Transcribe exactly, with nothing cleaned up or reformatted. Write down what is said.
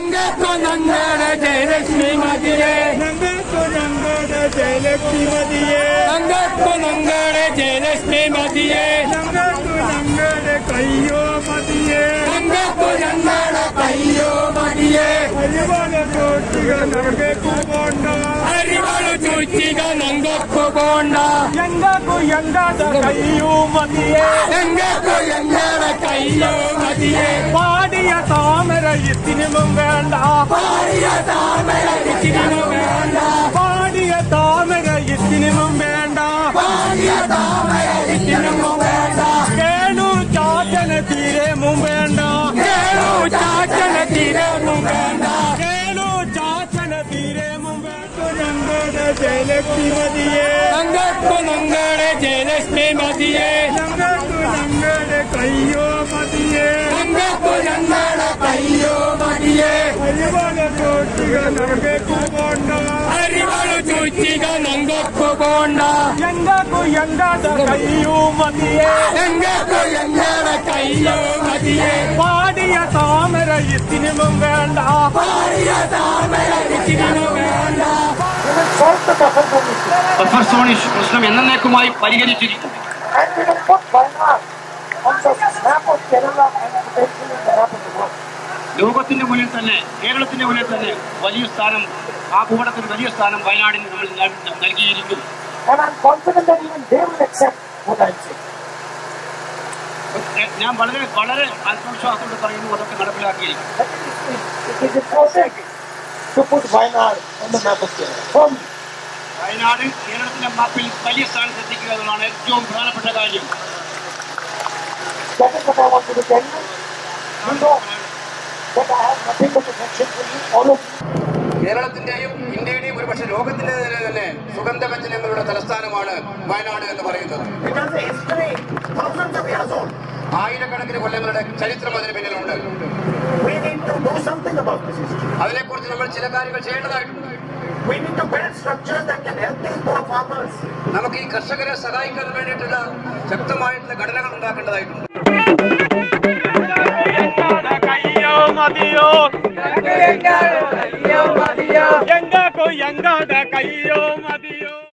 ഞങ്ങൾക്കു ഞങ്ങളുടെ ജയലക്ഷ്മി മതിയെ ഞങ്ങൾക്കു ഞങ്ങളുടെ ജയലക്ഷ്മി മതിയെ ഞങ്ങൾക്കു ഞങ്ങളുടെ ജയലക്ഷ്മി മതിയെ ഞങ്ങൾക്കു ഞങ്ങളുടെ കയ്യോ മതിയെ ഞങ്ങൾക്കു ഞങ്ങളുടെ കയ്യോ മതിയെ അരിവാള് ചോച്ചിക ഞങ്ങൾക്കു പോണ്ട അരിവാള് ചോച്ചിക ഞങ്ങൾക്കു പോണ്ട ഞങ്ങൾക്കു ഞങ്ങളുടെ കയ്യോ മതിയെ ഞങ്ങൾക്കു ഞങ്ങളുടെ കയ്യോ മതിയെ പാടിയ താമര ഇതിനും വേണ്ട പാടിയ താമര ഇതിനും വേണ്ട പാടിയ താമര ഇതിനും വേണ്ട പാടിയ താമര ഇതിനും വേണ്ട കേളു ചാച്ചന തീരെ മുമ്പേണ്ട കേളു ചാച്ചന തീരെ മുമ്പേണ്ട കേളു ചാച്ചന തീരെ മുമ്പേണ്ട ഞങ്ങളുടെ ജയലക്ഷ്മി മതിയെ ഞങ്ങൾക്കു ഞങ്ങളുടെ ജയലക്ഷ്മി മതിയെ ഞങ്ങൾക്കു ഞങ്ങളുടെ കയ്യോ മതിയെ ഞങ്ങൾക്കു ഞങ്ങളുടെ കയ്യോ മതിയെ അരിവാള് ചോച്ചിക ഞങ്ങൾക്കു പോണ്ട അരിവാള് ചോച്ചിക ഞങ്ങൾക്കു പോണ്ട ഞങ്ങൾക്കു ഞങ്ങളുടെ കയ്യോ മതിയെ ഞങ്ങൾക്കു ഞങ്ങളുടെ കയ്യോ മതിയെ പാടിയ താമര ഇതിനും വേണ്ട പാടിയ താമര ഇതിനും വേണ്ട ബഫർ സോൺ പ്രശ്നം എന്നേക്കുമായി പരിഹരിച്ചിരിക്കുന്നു. ലോകത്തിന്റെ മുന്നിൽ തന്നെ കേരളത്തിന്റെ മുന്നിൽ തന്നെ വലിയ സ്ഥാനം ആ ഭൂപടത്തിൽ വലിയ സ്ഥാനം വയനാടിന് നമ്മൾ നൽകിയിരിക്കുന്നു. ഞാൻ വളരെ വളരെ ആത്മവിശ്വാസത്തോട് പറയുന്നു അതൊക്കെ നടപ്പിലാക്കിയിരിക്കും. വയനാട് കേരളത്തിന്റെ മാപ്പിൽ വലിയ സ്ഥാനത്ത് എത്തിക്കുക എന്നതാണ് ഏറ്റവും പ്രധാനപ്പെട്ട കാര്യം. കേരളത്തിന്റെയും ഇന്ത്യയുടെയും ഒരുപക്ഷെ ലോകത്തിന്റെ തന്നെ സുഗന്ധവ്യഞ്ജനങ്ങളുടെ തലസ്ഥാനമാണ് വയനാട് എന്ന് പറയുന്നത്. ആയിരക്കണക്കിന് കൊല്ലങ്ങളുടെ ചരിത്രം അതിന് പിന്നിലുണ്ട്. അതിനെക്കുറിച്ച് നമ്മൾ ചില കാര്യങ്ങൾ ചെയ്യേണ്ടതായിട്ടുണ്ട്. നമുക്ക് ഈ കർഷകരെ സഹായിക്കാൻ വേണ്ടിയിട്ടുള്ള ശക്തമായിട്ടുള്ള ഘടനകൾ ഉണ്ടാക്കേണ്ടതായിട്ടുണ്ട്. ഞങ്ങൾക്കു ഞങ്ങളുടെ കയ്യോ മതിയോ